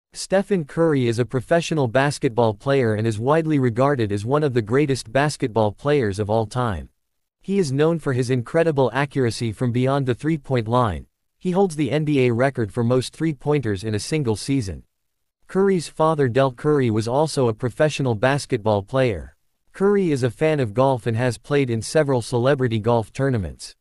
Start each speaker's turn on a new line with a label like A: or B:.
A: Stephen Curry is a professional basketball player and is widely regarded as one of the greatest basketball players of all time. He is known for his incredible accuracy from beyond the three-point line. He holds the NBA record for most three-pointers in a single season. Curry's father Del Curry was also a professional basketball player. Curry is a fan of golf and has played in several celebrity golf tournaments.